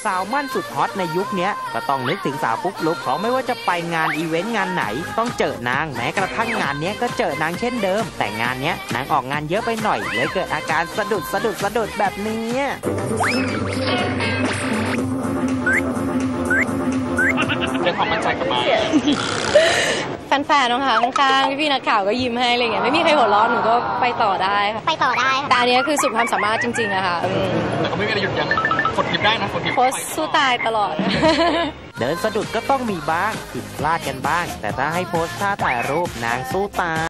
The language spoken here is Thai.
สาวมั่นสุดฮอตในยุคนี้ก็ต้องนึกถึงสาวปุ๊กลุกเพราะไม่ว่าจะไปงานอีเวนต์งานไหนต้องเจอนางแม้กระทั่งงานนี้ก็เจอนางเช่นเดิมแต่งานนี้นางออกงานเยอะไปหน่อยเลยเกิดอาการสะดุดแบบนี้ได้ความมั่นใจกลับมาแฟนๆนะคะข้างๆพี่ๆนักข่าวก็ยิ้มให้อะไรเงี้ยไม่มีใครหัวเราะหนูก็ไปต่อได้ค่ะแต่อันนี้คือสุดความสามารถจริงๆอะค่ะแต่ก็ไม่มีอะไรหยุดยั้งกดทิปได้นะกดทิปโพสสู้ตายตลอดเดินสะดุดก็ต้องมีบ้างผิดพลาดกันบ้างแต่ถ้าให้โพสท่าถ่ายรูปนางสู้ตาย